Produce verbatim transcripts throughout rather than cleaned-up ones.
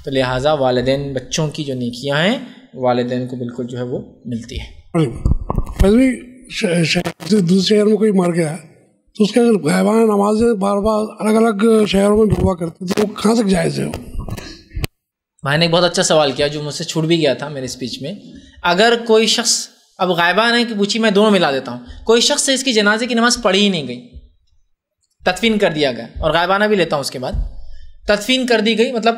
تو لہٰذا والدین بچوں کی جو نیکیاں ہیں والدین کو بالکل جو ہے وہ ملتی ہے۔ دوسرے شہر میں کوئی مر گیا تو اس کے اگر غائبانہ نمازیں بار بار الگ الگ شہروں میں ہوا کرتے تو وہ کہاں تک جائز ہے؟ میں نے ایک بہت اچھا سوال کیا جو مجھ سے چھوٹ بھی گیا تھا میرے اسپیچ میں۔ اگر کوئی شخص، اب غائبانہ ہے کہ پوچھی، میں دونوں ملا دیتا ہوں، کوئی شخص سے اس کی جنازے کی نماز پڑھی ہی نہیں گئی، تدفین کر دیا گیا، اور غائبانہ بھی لیتا ہوں اس کے بعد، تدفین کر دی گئی، مطلب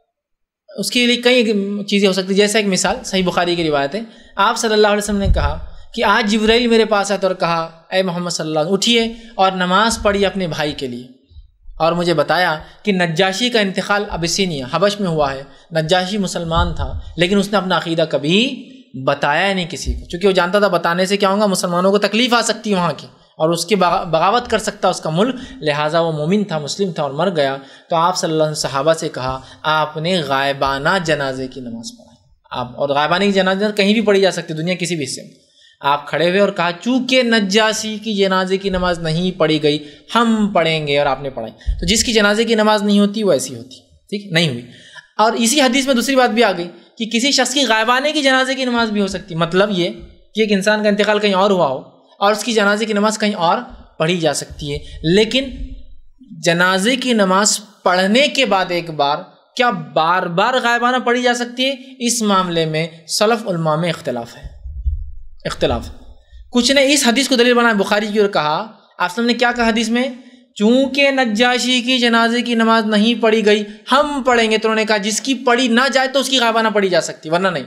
اس کے لیے کئی چیزیں ہو سکتی، جیسا ایک مثال صحیح بخاری کی روایت ہے، آپ صلی اللہ علیہ وسلم نے کہا کہ آج جبرائیل میرے پاس آئے اور کہا اے محمد صلی اللہ علیہ وسلم اٹھیے اور نماز پڑھیے اپنے بھائی کے لیے، اور مجھے بتایا کہ نجاشی کا انتقال ابسینیہ حبش میں ہوا ہے، نجاشی مسلمان تھا لیکن اس نے اپنا عقیدہ کبھی بتایا نہیں کسی کو، چونکہ وہ جانتا تھا بتانے سے کیا ہوگا، مسلمانوں کو تکلیف آ سکتی ہے وہاں کی اور اس کی بغاوت کر سکتا اس کا ملک، لہٰذا وہ مومن تھا، مسلم تھا اور مر گیا۔ تو آپ صلی اللہ علیہ وسلم صحابہ سے کہا آپ نے غائبانہ جنازے کی نماز پڑھائی، آپ، اور غائبانہ کی جنازہ کہیں بھی پڑھی جا سکتی دنیا کسی بھی حصے میں، آپ کھڑے ہوئے اور کہا چونکہ نجاشی کی جنازے کی نماز نہیں پڑھی گئی ہم پڑھیں گے، اور آپ نے پڑھائی۔ تو جس کی جنازے کی نماز نہیں ہوتی وہ ایسی ہوتی، ٹھیک نہیں ہوئی۔ اور اسی حدیث میں دوسری بات بھی آ گئی کہ کسی شخص کی غائبانہ کی جنازے کی نماز بھی ہو سکتی، مطلب یہ کہ ایک انسان کا انتقال کہیں اور ہوا ہو اور اس کی جنازے کی نماز کہیں اور پڑھی جا سکتی ہے، لیکن جنازے کی نماز پڑھنے کے بعد ایک بار کیا بار بار غائبانہ پڑھی جا سکتی ہے؟ اس معاملے میں سلف علماء میں اختلاف ہے، اختلاف کچھ نے اس حدیث کو دلیل بنایا بخاری کی اور کہا آپ نے کیا کہا حدیث میں، چونکہ نجاشی کی جنازے کی نماز نہیں پڑھی گئی ہم پڑھیں گے، تو انہوں نے کہا جس کی پڑھی نہ جائے تو اس کی غائبانہ پڑھی جا سکتی ورنہ نہیں،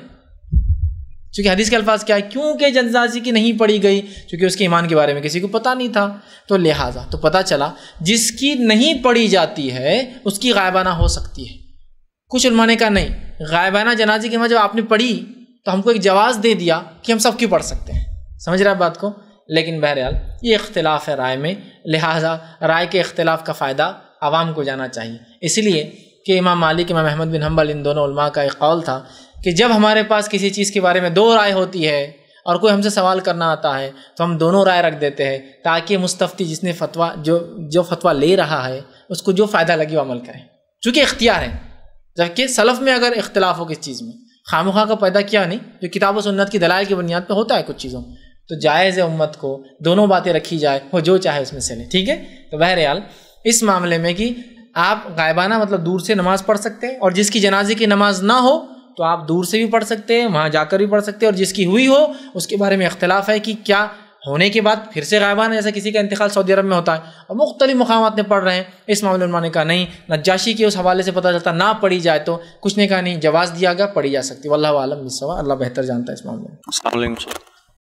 چونکہ حدیث کے الفاظ کیا ہے، کیونکہ جنازے کی نہیں پڑھی گئی، چونکہ اس کے ایمان کے بارے میں کسی کو پتہ نہیں تھا، تو لہٰذا تو پتہ چلا جس کی نہیں پڑھی جاتی ہے اس کی غائبانہ ہو سکتی ہے۔ کچھ علماء نے کہا نہیں، غائبانہ جنازے کی نماز جب آپ نے پڑھی تو ہم کو ایک جواز دے دیا کہ ہم سب کی پڑھ سکتے ہیں، سمجھ رہے ہیں بات کو، لیکن بہرحال یہ اختلاف ہے رائے میں، لہٰذا رائے کے اختلاف کا فائدہ عوام کو جانا چاہیے، اس لیے کہ امام مالک، امام احمد بن حنبل ان دونوں علماء کا ایک قول تھا کہ جب ہمارے پاس کسی چیز کے بارے میں دو رائے ہوتی ہے اور کوئی ہم سے سوال کرنا آتا ہے تو ہم دونوں رائے رکھ دیتے ہیں تاکہ مستفتی جس نے فتویٰ جو جو فتویٰ لے رہا ہے اس کو جو فائدہ لگے وہ عمل کرے، چونکہ اختیار ہے، جبکہ سلف میں اگر اختلاف ہو کس چیز میں خامخواہ کا پیدا کیا نہیں، جو کتاب و سنت کی دلائل کی بنیاد پہ ہوتا ہے کچھ چیزوں، تو جائز ہے امت کو دونوں باتیں رکھی جائے، وہ جو چاہے اس میں سے لے، ٹھیک ہے۔ تو بہرحال اس معاملے میں کہ آپ غائبانہ مطلب دور سے نماز پڑھ سکتے ہیں، اور جس کی جنازے کی نماز نہ ہو تو آپ دور سے بھی پڑھ سکتے ہیں، وہاں جا کر بھی پڑھ سکتے ہیں، اور جس کی ہوئی ہو اس کے بارے میں اختلاف ہے کہ کیا ہونے کے بعد پھر سے غائبانہ، جیسا کسی کا انتقال سعودی عرب میں ہوتا ہے اور مختلف مقامات میں پڑھ رہے ہیں، اس معاملے میں نے کہا نہیں، نجاشی کے اس حوالے سے پتہ چلتا نہ پڑھی جائے تو کچھ نے کہا نہیں، جواز دیا گیا، پڑھی جا سکتی، واللہ اعلم بالصواب، اللہ بہتر جانتا ہے اس معاملے میں۔ السلام علیکم۔